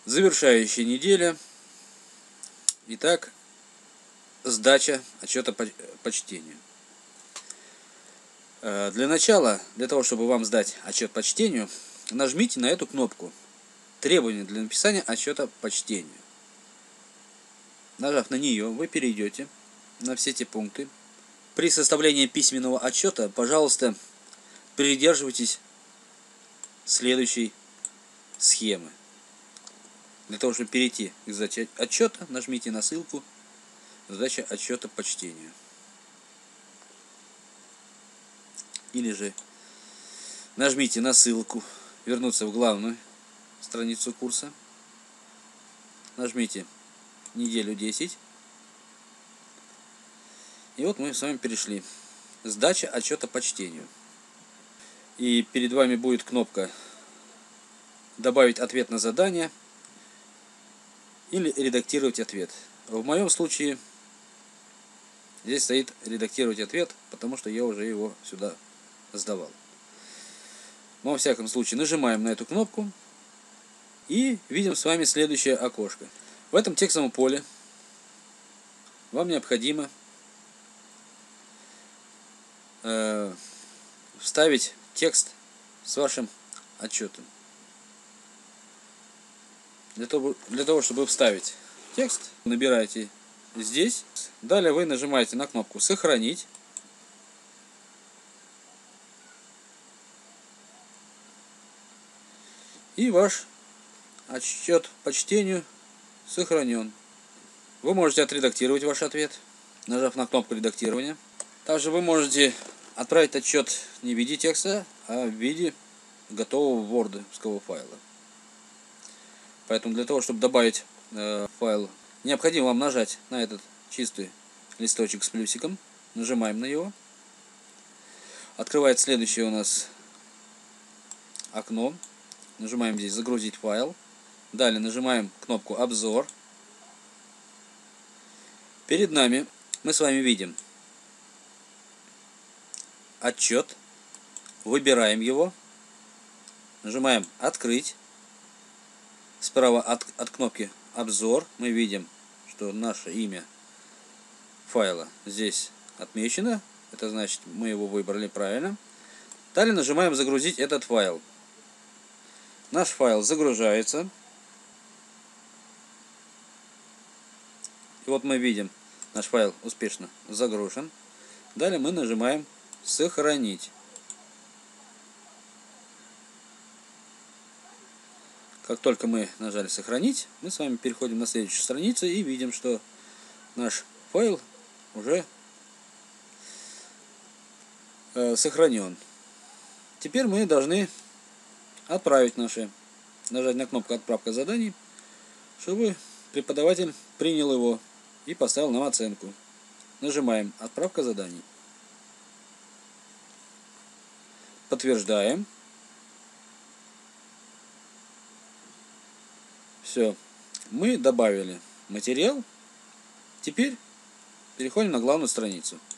Завершающая неделя. Итак, сдача отчета по чтению. Для начала, для того, чтобы вам сдать отчет по чтению, нажмите на эту кнопку «Требования для написания отчета по чтению». Нажав на нее, вы перейдете на все эти пункты. При составлении письменного отчета, пожалуйста, придерживайтесь следующей схемы. Для того, чтобы перейти к сдаче отчета, нажмите на ссылку «Сдача отчета по чтению». Или же нажмите на ссылку «Вернуться в главную страницу курса». Нажмите неделю 10. И вот мы с вами перешли. Сдача отчета по чтению. И перед вами будет кнопка «Добавить ответ на задание» или «Редактировать ответ». В моем случае здесь стоит «Редактировать ответ», потому что я уже его сюда сдавал. Но во всяком случае нажимаем на эту кнопку и видим с вами следующее окошко. В этом текстовом поле вам необходимо вставить текст с вашим отчетом. Для того, чтобы вставить текст, набираете здесь. Далее вы нажимаете на кнопку «Сохранить». И ваш отчет по чтению сохранен. Вы можете отредактировать ваш ответ, нажав на кнопку редактирования. Также вы можете отправить отчет не в виде текста, а в виде готового вордовского файла. Поэтому для того, чтобы добавить файл, необходимо вам нажать на этот чистый листочек с плюсиком. Нажимаем на него. Открывает следующее у нас окно. Нажимаем здесь «Загрузить файл». Далее нажимаем кнопку «Обзор». Перед нами мы с вами видим отчет. Выбираем его. Нажимаем «Открыть». Справа от кнопки «Обзор» мы видим, что наше имя файла здесь отмечено. Это значит, мы его выбрали правильно. Далее нажимаем «Загрузить этот файл». Наш файл загружается. И вот мы видим, наш файл успешно загружен. Далее мы нажимаем «Сохранить». Как только мы нажали «Сохранить», мы с вами переходим на следующую страницу и видим, что наш файл уже сохранен. Теперь мы должны отправить нажать на кнопку «Отправка заданий», чтобы преподаватель принял его и поставил нам оценку. Нажимаем «Отправка заданий». Подтверждаем. Все. Мы добавили материал. Теперь переходим на главную страницу.